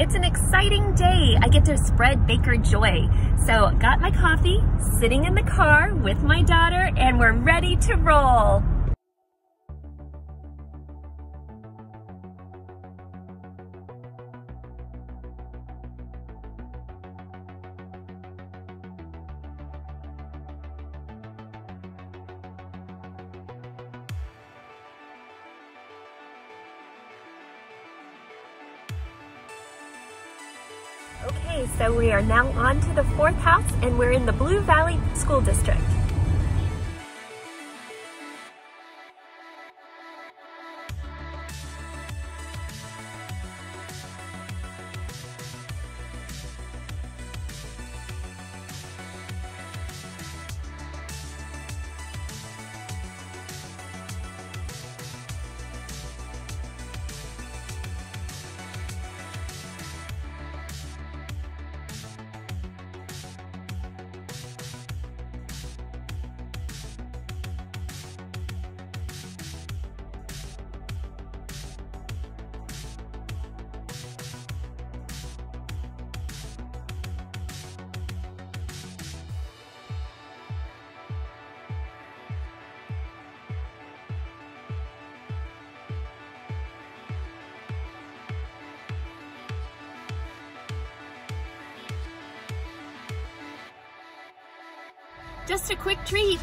It's an exciting day. I get to spread Baker joy. So got my coffee, sitting in the car with my daughter, and we're ready to roll. Okay, so we are now on to the 4th house and we're in the Blue Valley School District. Just a quick treat.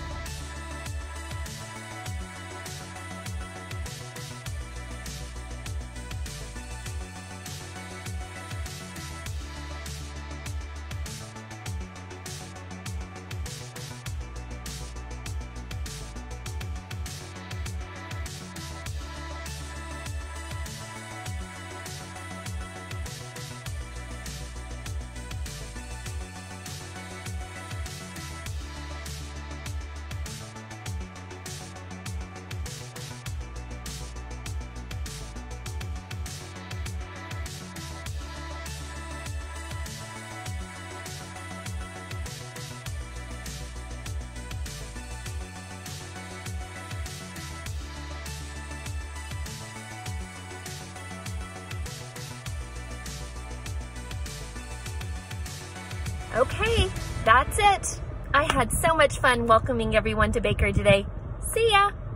Okay, that's it. I had so much fun welcoming everyone to Baker today. See ya!